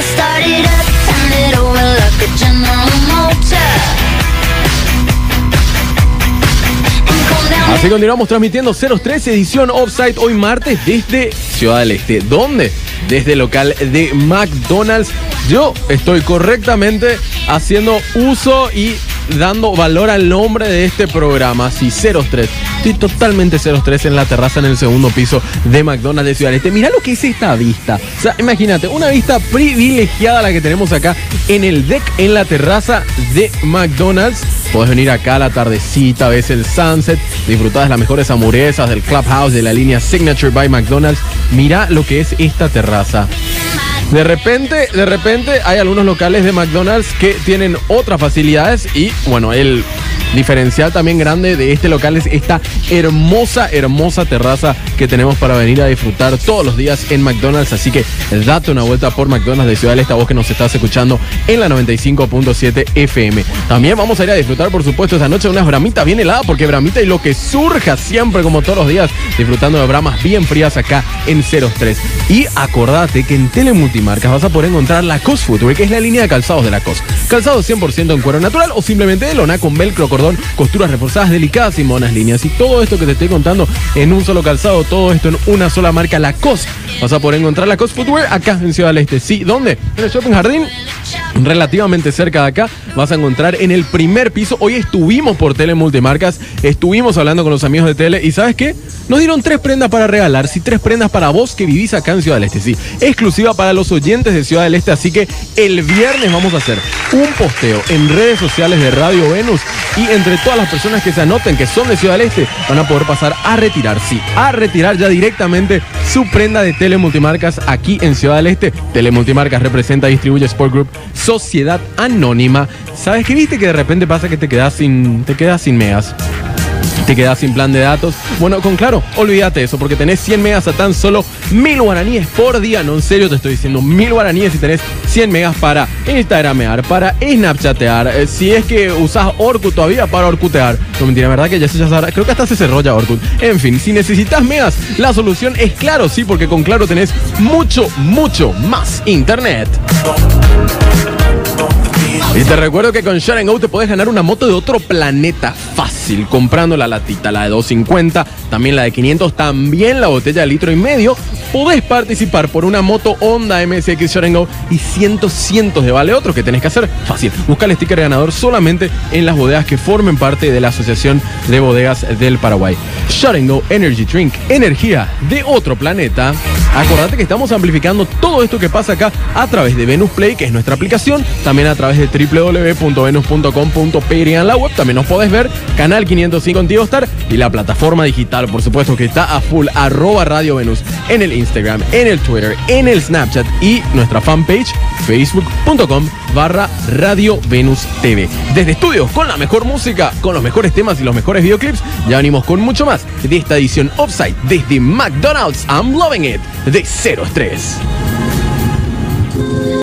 start it up, turn it over like a General Motors. Así continuamos transmitiendo 03 edición Offside hoy martes desde Ciudad del Este. ¿Dónde? Desde el local de McDonald's. Yo estoy correctamente haciendo uso y dando valor al nombre de este programa. Sí, 03. Estoy totalmente 03 en la terraza en el segundo piso de McDonald's de Ciudad del Este. Mirá lo que es esta vista. O sea, imagínate, una vista privilegiada la que tenemos acá en el deck, en la terraza de McDonald's. Podés venir acá a la tardecita, ves el sunset, disfrutás las mejores hamburguesas del Clubhouse de la línea Signature by McDonald's. Mirá lo que es esta terraza. De repente hay algunos locales de McDonald's que tienen otras facilidades y, bueno, el diferencial también grande de este local es esta hermosa terraza que tenemos para venir a disfrutar todos los días en McDonald's. Así que date una vuelta por McDonald's de Ciudad del Este, a vos que nos estás escuchando en la 95.7 FM. También vamos a ir a disfrutar, por supuesto, esta noche de unas bramitas bien heladas, porque bramita y lo que surja siempre, como todos los días, disfrutando de bramas bien frías acá en 03. Y acordate que en Telemultimarcas vas a poder encontrar Lacoste Footwear, que es la línea de calzados de Lacoste. Calzados 100% en cuero natural o simplemente de lona con velcro, cordón, costuras reforzadas, delicadas y monas líneas. Y todo esto que te estoy contando en un solo calzado, todo esto en una sola marca, Lacoste. Vas a poder encontrar Lacoste Footwear acá en Ciudad del Este. Sí, ¿dónde? En el Shopping Jardín, relativamente cerca de acá. Vas a encontrar en el primer piso. Hoy estuvimos por Telemultimarcas, estuvimos hablando con los amigos de Tele y ¿sabes qué? Nos dieron 3 prendas para regalar, sí, 3 prendas para vos que vivís acá en Ciudad del Este, sí, exclusiva para los oyentes de Ciudad del Este. Así que el viernes vamos a hacer un posteo en redes sociales de Radio Venus y entre todas las personas que se anoten que son de Ciudad del Este van a poder pasar a retirar, sí, a retirar ya directamente su prenda de Telemultimarcas aquí en Ciudad del Este. Telemultimarcas representa y distribuye Sport Group, sociedad anónima. ¿Sabes qué? Viste que de repente pasa que te quedas sin megas, te quedas sin plan de datos. Bueno, con Claro, olvídate eso, porque tenés 100 megas a tan solo 1000 guaraníes por día. No, en serio te estoy diciendo, 1000 guaraníes y tenés 100 megas para Instagramear, para Snapchatear, si es que usás Orkut todavía, para Orkutear. No, mentira, verdad que ya sabrá, creo que hasta se cerró ya Orkut. En fin, si necesitas megas, la solución es Claro, sí, porque con Claro tenés mucho más internet. Y te recuerdo que con Share & Go te podés ganar una moto de otro planeta fácil, comprando la latita, la de 250, también la de 500, también la botella de 1,5 litros. Podés participar por una moto Honda MSX Share & Go y cientos de vale otro. Que tenés que hacer fácil, busca el sticker ganador solamente en las bodegas que formen parte de la Asociación de Bodegas del Paraguay. Share & Go Energy Drink, energía de otro planeta. Acordate que estamos amplificando todo esto que pasa acá a través de Venus Play, que es nuestra aplicación, también a través de www.venus.com.py en la web. También nos podés ver, Canal 505 en TigoStar y la plataforma digital, por supuesto, que está a full, @Radio Venus, en el Instagram, en el Twitter, en el Snapchat y nuestra fanpage, facebook.com/Radio Venus TV. Desde estudios, con la mejor música, con los mejores temas y los mejores videoclips, ya venimos con mucho más de esta edición Offside desde McDonald's. I'm loving it, de 03.